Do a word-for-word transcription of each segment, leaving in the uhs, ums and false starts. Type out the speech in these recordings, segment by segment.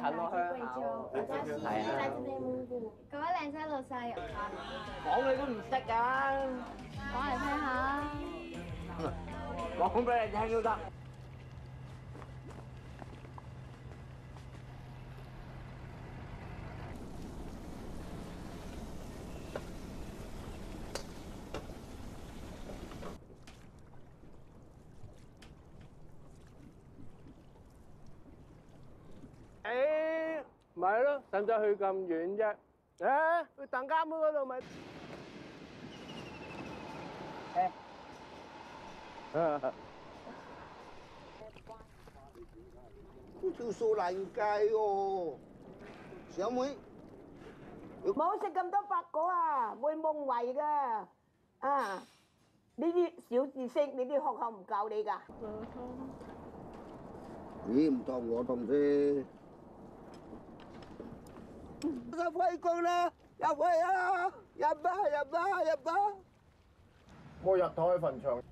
近落鄉下。 我家師姐來自內蒙古，各位靚仔老細， 講你都唔識㗎， 講嚟聽下。 講俾你聽都得。 誒，咪咯，使唔使去咁遠啫？誒，去鄧家妹嗰度咪？誒， 呢條數難計喎，小妹。 冇食咁多白果啊，會夢遺噶。啊，呢啲小知識，你啲學校唔教你㗎。 你唔同我同啫。入去工啦，入去啊！入吧，入吧，入吧。 我日頭去墳場。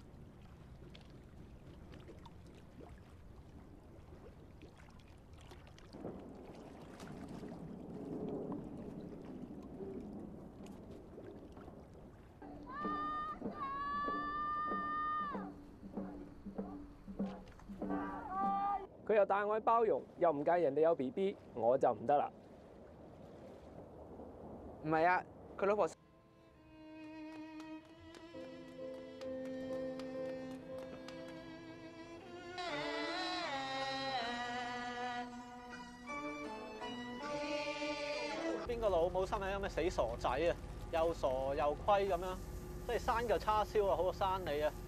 佢又帶我去包容，又唔介意人哋有 B B， 我就唔得啦。 唔係啊，佢老婆。 邊個老母生係咁嘅死傻仔啊！又傻又虧咁樣，即係生嚿叉燒啊，好過生你啊！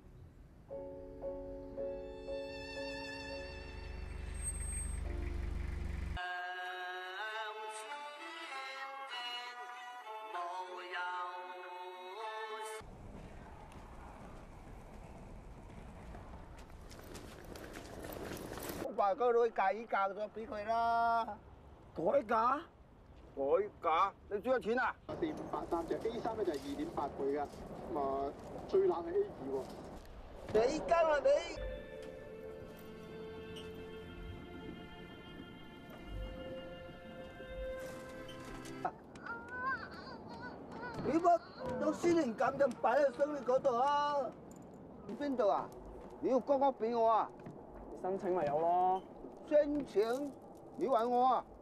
話嗰女計價咗俾佢啦，改價？改價？你幾多錢啊？ 四五八三隻 A 三咧就係二點八倍嘅，咁啊最冷係 A 二喎。 你跟啊你！你乜有私人感就擺喺箱你嗰度啊？邊度啊？你要公屋俾我啊？ 申請咪有咯。 申請？你揾我啊？